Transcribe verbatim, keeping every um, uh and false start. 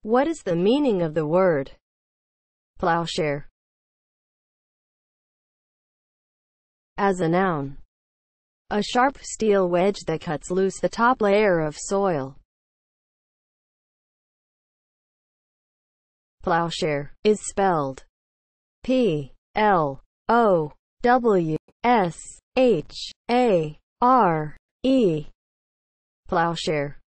What is the meaning of the word plowshare? As a noun, a sharp steel wedge that cuts loose the top layer of soil. Plowshare is spelled P L O W S H A R E. Plowshare.